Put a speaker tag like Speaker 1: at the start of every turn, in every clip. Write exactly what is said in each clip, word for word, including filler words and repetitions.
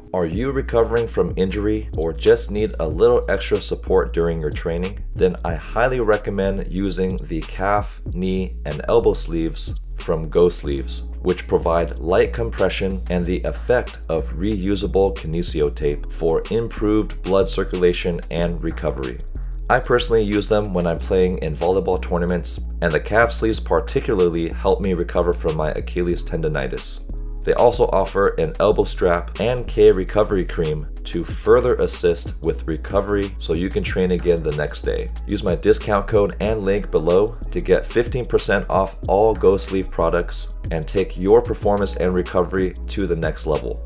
Speaker 1: Are you recovering from injury or just need a little extra support during your training? Then I highly recommend using the calf, knee, and elbow sleeves from Go Sleeves, which provide light compression and the effect of reusable kinesio tape for improved blood circulation and recovery. I personally use them when I'm playing in volleyball tournaments, and the calf sleeves particularly help me recover from my Achilles tendonitis. They also offer an elbow strap and K recovery cream to further assist with recovery so you can train again the next day. Use my discount code and link below to get fifteen percent off all Go Sleeve products and take your performance and recovery to the next level.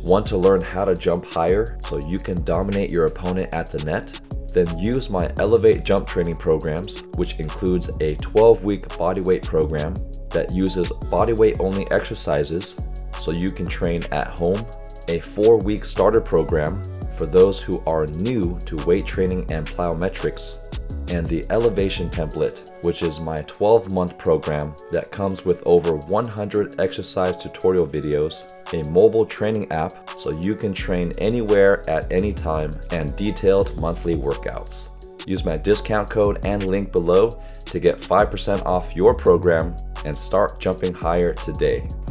Speaker 1: Want to learn how to jump higher so you can dominate your opponent at the net? Then use my Elevate Jump training programs, which includes a twelve week bodyweight program that uses bodyweight only exercises so you can train at home, a four week starter program for those who are new to weight training and plyometrics, and the Elevation Template, which is my twelve month program that comes with over one hundred exercise tutorial videos, a mobile training app so you can train anywhere at any time, and detailed monthly workouts. Use my discount code and link below to get five percent off your program and start jumping higher today.